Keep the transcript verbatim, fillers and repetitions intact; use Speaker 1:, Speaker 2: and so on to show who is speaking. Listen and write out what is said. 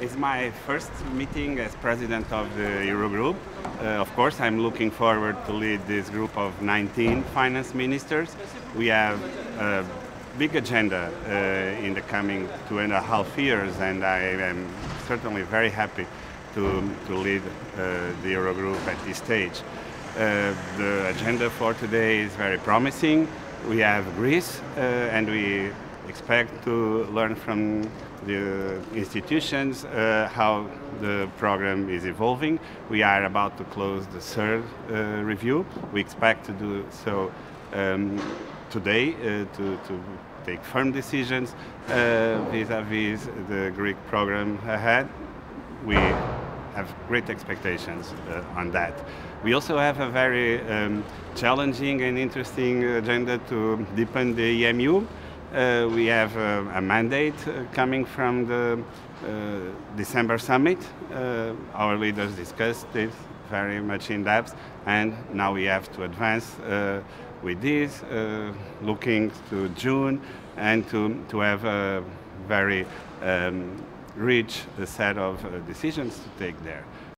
Speaker 1: It's my first meeting as president of the Eurogroup. Uh, of course, I'm looking forward to lead this group of nineteen finance ministers. We have a big agenda uh, in the coming two and a half years, and I am certainly very happy to, to lead uh, the Eurogroup at this stage. Uh, the agenda for today is very promising. We have Greece, uh, and we expect to learn from the institutions uh, how the program is evolving. We are about to close the third uh, review. We expect to do so um, today uh, to, to take firm decisions uh, vis-à-vis the Greek program ahead. We have great expectations uh, on that. We also have a very um, challenging and interesting agenda to deepen the E M U. Uh, we have uh, a mandate uh, coming from the uh, December summit. Uh, our leaders discussed it very much in depth, and now we have to advance uh, with this, uh, looking to June, and to, to have a very um, rich set of uh, decisions to take there.